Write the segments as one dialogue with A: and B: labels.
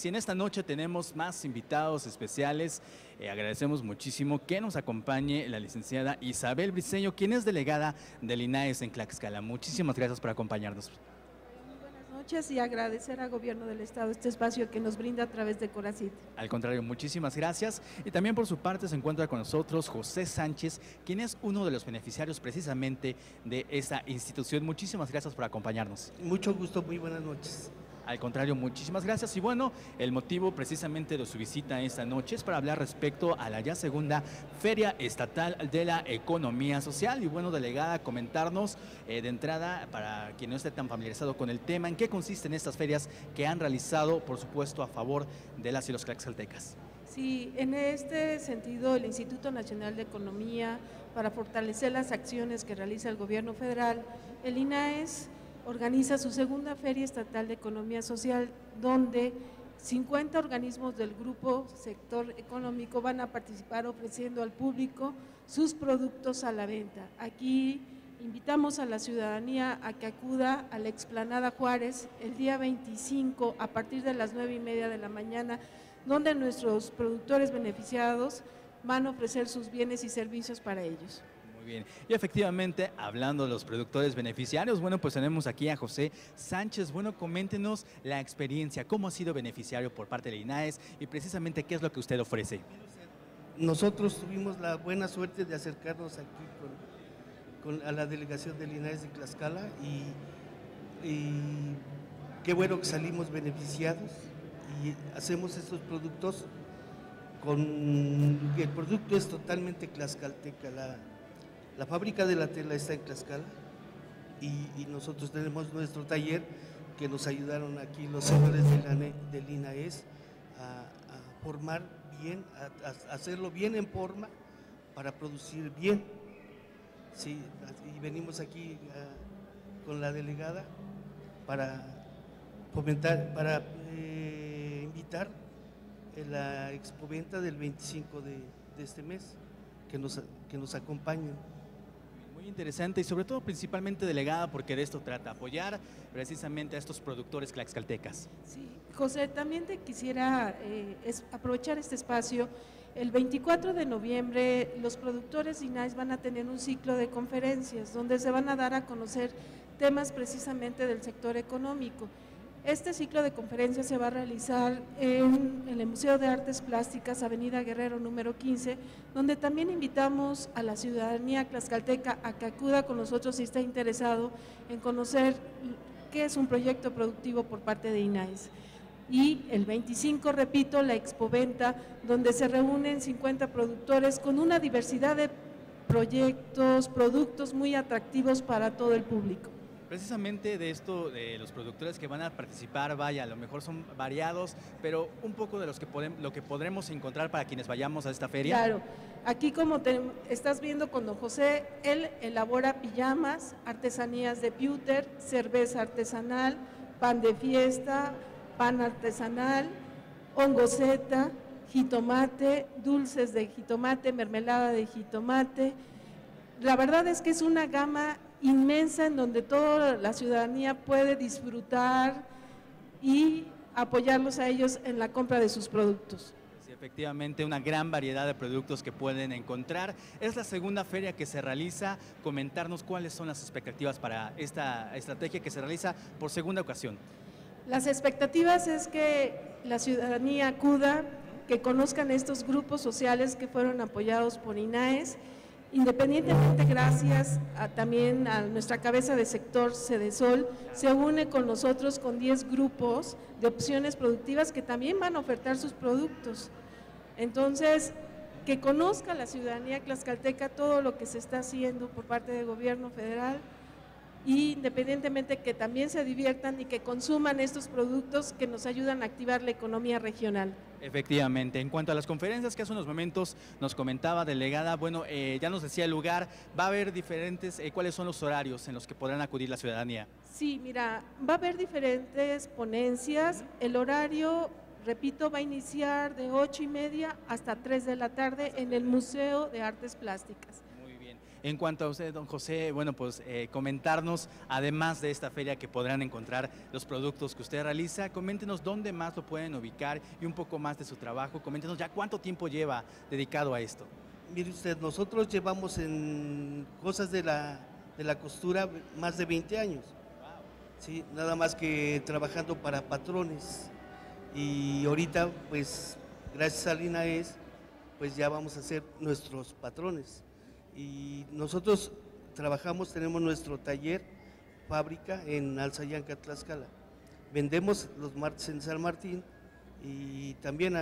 A: Luis, y en esta noche tenemos más invitados especiales. Agradecemos muchísimo que nos acompañe la licenciada Isabel Briceño, quien es delegada del INAES en Tlaxcala. Muchísimas gracias por acompañarnos.
B: Muy buenas noches y agradecer al Gobierno del Estado este espacio que nos brinda a través de Coracit.
A: Al contrario, muchísimas gracias. Y también por su parte se encuentra con nosotros José Sánchez, quien es uno de los beneficiarios precisamente de esta institución. Muchísimas gracias por acompañarnos.
C: Mucho gusto, muy buenas noches.
A: Al contrario, muchísimas gracias. Y bueno, el motivo precisamente de su visita esta noche es para hablar respecto a la ya segunda Feria Estatal de la Economía Social. Y bueno, delegada, comentarnos de entrada, para quien no esté tan familiarizado con el tema, en qué consisten estas ferias que han realizado, por supuesto, a favor de las y los tlaxcaltecas.
B: Sí, en este sentido, el Instituto Nacional de Economía, para fortalecer las acciones que realiza el Gobierno federal, el INAES organiza su segunda Feria Estatal de Economía Social, donde 50 organismos del grupo sector económico van a participar ofreciendo al público sus productos a la venta. Aquí invitamos a la ciudadanía a que acuda a la Explanada Juárez el día 25 a partir de las 9:30 de la mañana, donde nuestros productores beneficiados van a ofrecer sus bienes y servicios para ellos.
A: Muy bien, y efectivamente, hablando de los productores beneficiarios, bueno, pues tenemos aquí a José Sánchez. Bueno, coméntenos la experiencia, cómo ha sido beneficiario por parte del INAES y precisamente qué es lo que usted ofrece.
C: Nosotros tuvimos la buena suerte de acercarnos aquí a la delegación del INAES de Tlaxcala y qué bueno que salimos beneficiados y hacemos estos productos el producto es totalmente tlaxcalteca. La fábrica de la tela está en Tlaxcala y nosotros tenemos nuestro taller que nos ayudaron aquí los señores del INAES a formar bien, a hacerlo bien en forma para producir bien. Sí, y venimos aquí con la delegada para fomentar, para invitar en la expoventa del 25 de este mes que nos acompañen.
A: Muy interesante y sobre todo principalmente, delegada, porque de esto trata, apoyar precisamente a estos productores tlaxcaltecas.
B: Sí, José, también te quisiera aprovechar este espacio. El 24 de noviembre los productores INAES van a tener un ciclo de conferencias donde se van a dar a conocer temas precisamente del sector económico. Este ciclo de conferencias se va a realizar en el Museo de Artes Plásticas, Avenida Guerrero número 15, donde también invitamos a la ciudadanía tlaxcalteca a que acuda con nosotros si está interesado en conocer qué es un proyecto productivo por parte de INAES. Y el 25, repito, la expoventa, donde se reúnen 50 productores con una diversidad de proyectos, productos muy atractivos para todo el público.
A: Precisamente de esto, de los productores que van a participar, vaya, a lo mejor son variados, pero un poco de lo que podremos encontrar para quienes vayamos a esta feria.
B: Claro, aquí como estás viendo con don José, él elabora pijamas, artesanías de pewter, cerveza artesanal, pan de fiesta, pan artesanal, hongoseta, jitomate, dulces de jitomate, mermelada de jitomate. La verdad es que es una gama inmensa en donde toda la ciudadanía puede disfrutar y apoyarlos a ellos en la compra de sus productos.
A: Sí, efectivamente, una gran variedad de productos que pueden encontrar. Es la segunda feria que se realiza. Comentarnos cuáles son las expectativas para esta estrategia que se realiza por segunda ocasión.
B: Las expectativas es que la ciudadanía acuda, que conozcan estos grupos sociales que fueron apoyados por INAES. Independientemente, gracias también a nuestra cabeza de sector, Cedesol, se une con nosotros con 10 grupos de opciones productivas que también van a ofertar sus productos. Entonces, que conozca la ciudadanía tlaxcalteca todo lo que se está haciendo por parte del gobierno federal, y independientemente que también se diviertan y que consuman estos productos que nos ayudan a activar la economía regional.
A: Efectivamente, en cuanto a las conferencias que hace unos momentos nos comentaba, delegada, bueno, ya nos decía el lugar, va a haber diferentes, ¿cuáles son los horarios en los que podrán acudir la ciudadanía?
B: Sí, mira, va a haber diferentes ponencias, el horario, repito, va a iniciar de 8:30 hasta 3 de la tarde en el Museo de Artes Plásticas.
A: Muy bien. En cuanto a usted, don José, bueno, pues comentarnos, además de esta feria que podrán encontrar los productos que usted realiza, coméntenos dónde más lo pueden ubicar y un poco más de su trabajo. Coméntenos ya cuánto tiempo lleva dedicado a esto.
C: Mire usted, nosotros llevamos en cosas de la costura más de 20 años. Sí, nada más que trabajando para patrones. Y ahorita, pues, gracias al INAES, pues ya vamos a ser nuestros patrones. Y nosotros trabajamos, tenemos nuestro taller, fábrica en Alzayanca, Tlaxcala. Vendemos los martes en San Martín y también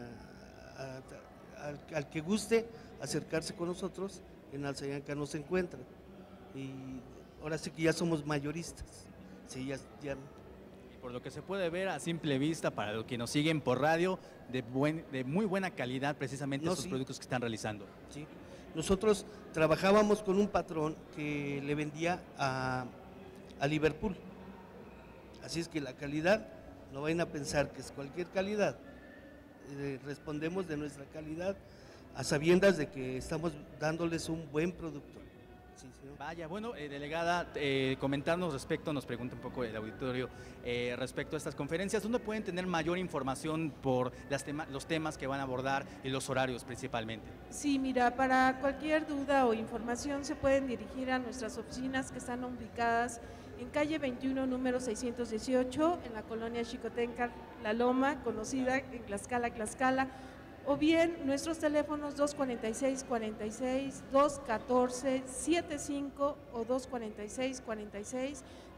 C: al que guste acercarse con nosotros, en Alzayanca nos encuentra. Y ahora sí que ya somos mayoristas. Sí, ya.
A: Y por lo que se puede ver a simple vista, para los que nos siguen por radio, de muy buena calidad precisamente estos productos que están realizando.
C: Sí. Nosotros trabajábamos con un patrón que le vendía a Liverpool. Así es que la calidad, no vayan a pensar que es cualquier calidad. Respondemos de nuestra calidad a sabiendas de que estamos dándoles un buen producto. Sí, señor.
A: Vaya, bueno, delegada, comentarnos respecto, nos pregunta un poco el auditorio, respecto a estas conferencias, ¿dónde pueden tener mayor información por los temas que van a abordar y los horarios principalmente?
B: Sí, mira, para cualquier duda o información se pueden dirigir a nuestras oficinas que están ubicadas en calle 21, número 618, en la colonia Xicotenca, La Loma, conocida en Tlaxcala, o bien nuestros teléfonos 246-46, 214-75 o 246-46,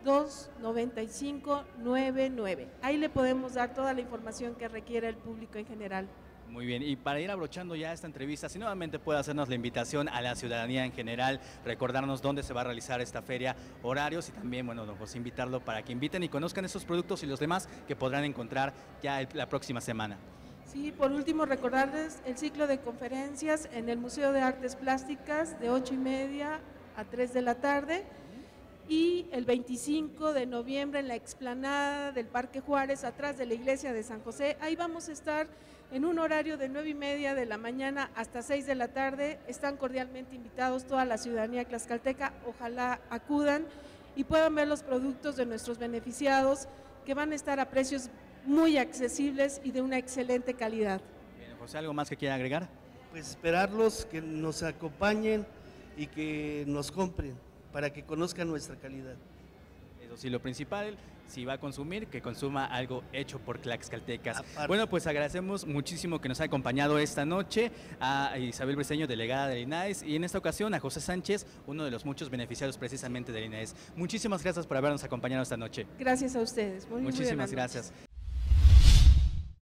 B: 295-99. Ahí le podemos dar toda la información que requiera el público en general.
A: Muy bien, y para ir abrochando ya esta entrevista, si nuevamente puede hacernos la invitación a la ciudadanía en general, recordarnos dónde se va a realizar esta feria, horarios y también, bueno, don José, invitarlo para que inviten y conozcan estos productos y los demás que podrán encontrar ya la próxima semana.
B: Sí, por último recordarles el ciclo de conferencias en el Museo de Artes Plásticas de 8:30 a 3 de la tarde y el 25 de noviembre en la explanada del Parque Juárez, atrás de la iglesia de San José. Ahí vamos a estar en un horario de 9:30 de la mañana hasta 6 de la tarde. Están cordialmente invitados toda la ciudadanía tlaxcalteca, ojalá acudan y puedan ver los productos de nuestros beneficiados que van a estar a precios muy accesibles y de una excelente calidad.
A: Bien, José, ¿algo más que quiera agregar?
C: Pues esperarlos, que nos acompañen y que nos compren para que conozcan nuestra calidad.
A: Eso sí, lo principal, si va a consumir, que consuma algo hecho por tlaxcaltecas.
C: Aparte.
A: Bueno, pues agradecemos muchísimo que nos haya acompañado esta noche a Isabel Briceño, delegada del INAES, y en esta ocasión a José Sánchez, uno de los muchos beneficiarios precisamente del INAES. Muchísimas gracias por habernos acompañado esta noche.
B: Muchísimas gracias a ustedes.
A: Muchísimas gracias.